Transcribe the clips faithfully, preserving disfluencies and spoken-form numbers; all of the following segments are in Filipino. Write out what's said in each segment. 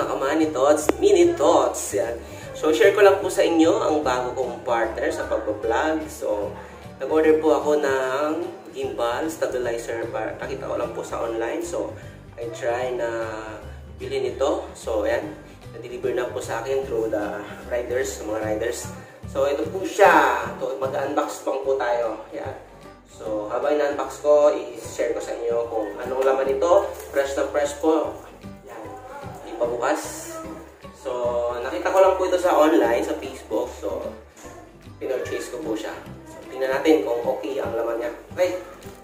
mga kamani tots, mini tots. Yan. So, share ko lang po sa inyo ang bago kong partner sa pagbablog. So, nag-order po ako ng gimbal, stabilizer. Para, nakita ko lang po sa online. So, I try na bilhin ito. So, ayan. Na-deliver na po sa akin through the riders, mga riders. So, ito po siya. Ito, mag-unbox pang po tayo. Yan. So, habang in-unbox ko, i-share ko sa inyo kung anong laman nito. Fresh na fresh po. Yan. Hindi pa bukas. So, nakita ko lang po ito sa online, sa Facebook. So, pinurchase ko po siya. So, tingnan natin kung okay ang laman niya. Okay.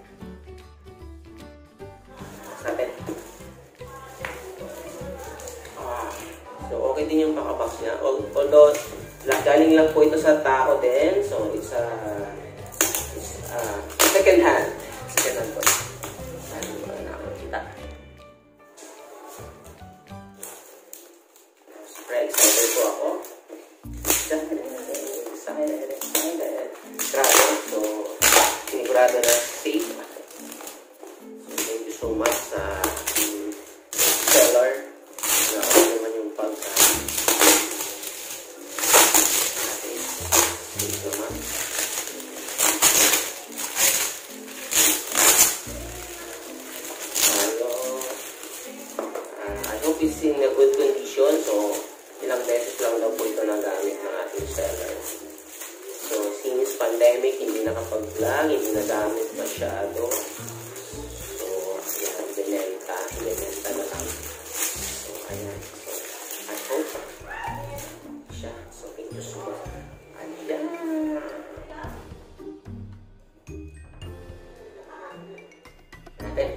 Natin. Ah, so, okay din yung pakabox niya. Although, galing lang po ito sa tao din. So, it's a... Uh, second hand. Second hand po. Saan mo na nakakita? Super excited po ako. Excited, excited, excited. Grabe. So, sinigurado na safe. So, thank you so much sa um, seller. Na ako naman yung pagka. Thank you so much. Is in a good condition, so ilang beses lang daw po ito nagamit ng ating seller. So since pandemic, hindi nakapag-vlog, hindi nagamit masyado. So ayan, binenta, binenta na lang. So ayan, so I hope siya. So thank you so much. Ayan. Natin.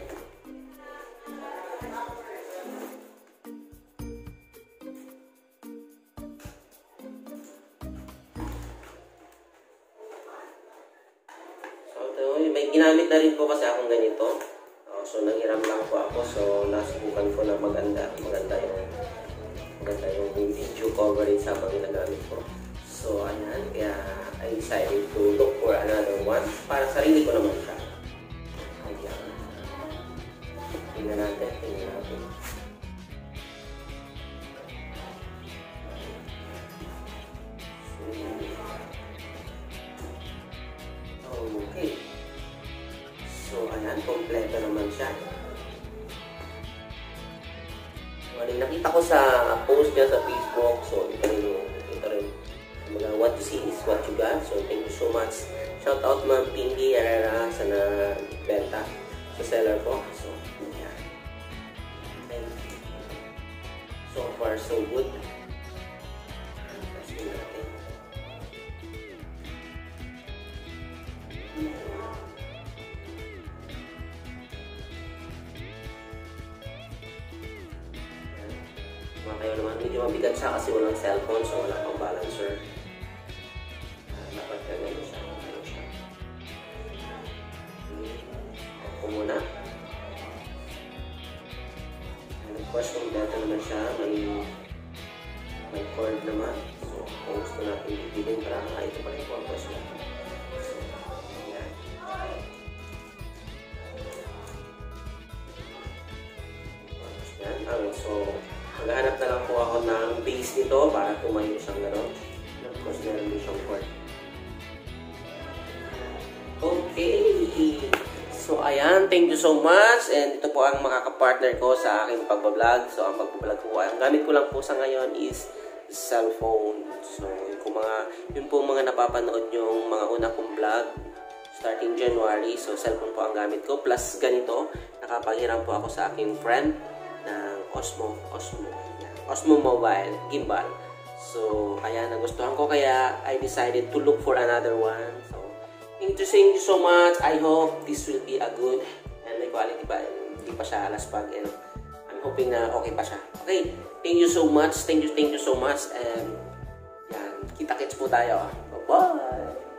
May ginamit na rin po kasi akong ganito. Uh, so, nanghiram lang po ako. So, nasubukan ko na maganda. Maganda yung, maganda yung video coverage habang ginagamit ko. So, ayan. Kaya, I decided to look for another one. Para sarili ko naman siya. Ayan. Tingnan natin. Tingnan natin. Okay. So, ayan, kompleto naman siya. Well, nakita ko sa post niya sa Facebook. So, ito rin yung, ito rin. Mga what you see is what you got. So, thank you so much. Shout out Ma'am Pingy Herrera sa na-benta sa seller ko. So, ayan. And, so far, so good. Testing natin. Kayo naman, medyo mabigat siya kasi walang cellphone, so wala pang balancer. Uh, dapat ka ganyan siya. Ganyan siya. Ako muna. And of course, kung data naman siya, may may cord naman. So, kung gusto natin bibigyan para ito pa rin purpose niya. So, yan. Yan. Um, so, maghahanap na lang po ako ng base nito para tumayo siyang gano'n. Of course, meron din siyang cord. Okay. So, ayan. Thank you so much. And ito po ang makakapartner ko sa aking pagbablog. So, ang pagbablog ko, ang gamit ko lang po sa ngayon is cellphone. So, kung mga, yun po mga napapanood yung mga una kong vlog starting January. So, cellphone po ang gamit ko. Plus, ganito, nakapaghiram po ako sa aking friend ng Osmo, Osmo, Osmo Mobile Gimbal. So, ayan, nagustuhan ko kaya I decided to look for another one. So, thank you, thank you so much. I hope this will be a good and may quality pa. Hindi pa siya alaspag and I'm hoping na okay pa siya. Okay, thank you so much. Thank you, thank you so much. And yan, kita-kits po tayo. Bye-bye!